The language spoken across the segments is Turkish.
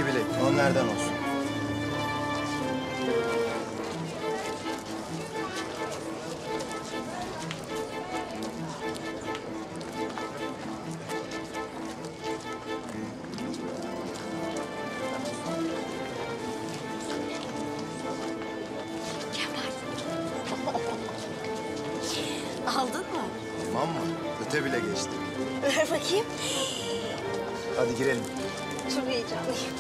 bilet. Onlardan olsun. Aldın mı? Tamam mı? Öte bile geçti. Ver bakayım. Hadi girelim. Çok heyecanlıyım.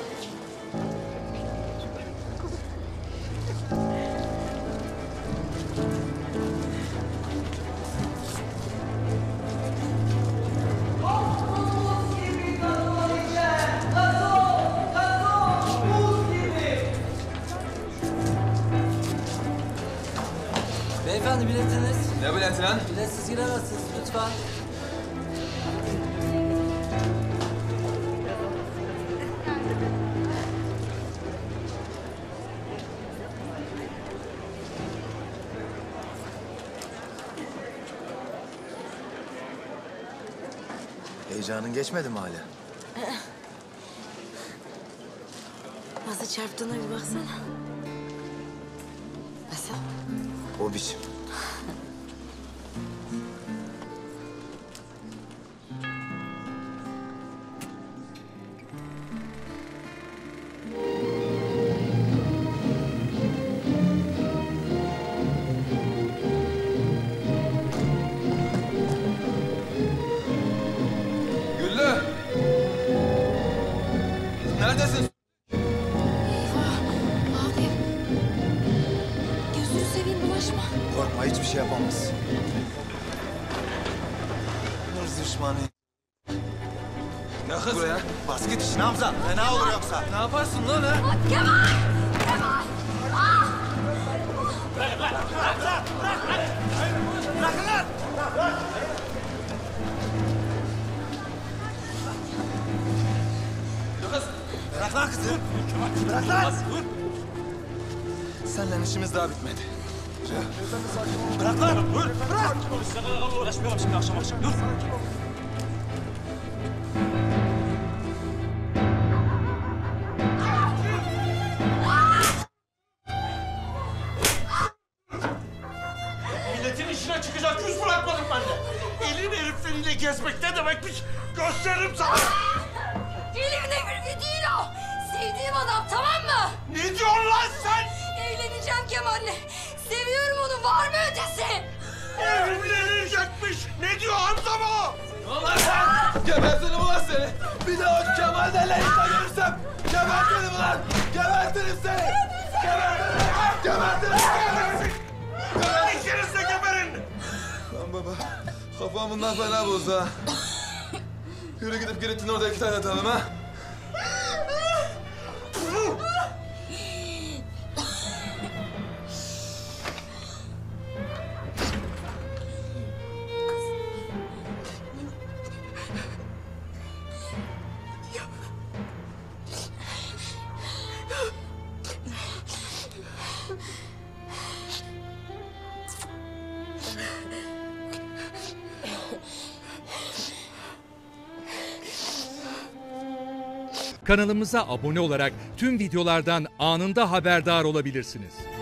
Beyefendi biletiniz. Ne bileti lan? Biletsiz giremezsiniz lütfen. Heyecanın geçmedi mi hala? Nasıl çarptığına bir baksana. Nasıl? O biçim. Güllü! Neredesin? Eyvah. Abi. Gözünü seveyim bulaşma. Korkma, hiçbir şey yapamaz. Hırs düşmanı. Ne kız buraya? Bas git işine Hamza. Ne olur yoksa? Ne yaparsın lan ha? Kemal! Kemal! Bırak lan kızı. Bırak lan. Seninle işimiz daha bitmedi. Bırak lan. Dur. Bırak. Uğraşmayalım şimdi akşam. Dur. Milletin işine çıkacak yüz bırakmadım ben de. Elin herifleriyle gezmek ne demekmiş gösteririm sana. Elimin emri değil o. Sevdiğim adam, tamam mı? Ne diyorsun lan sen? Evleneceğim Kemal'le. Seviyorum onu, var mı ötesi? Evlenecekmiş. Ne diyor Hamza bu? Ulan sen! Gebertirim ulan seni! Bir daha o Kemal denen işte görürsem! Gebertirim ulan! Gebertirim seni! Gebertirim! Gebertirim! İkiniz de geberin. Lan baba, kafam bundan fena bozdu ha. Yürü gidip Girit'in orada 2 tane atalım ha. Kanalımıza abone olarak tüm videolardan anında haberdar olabilirsiniz.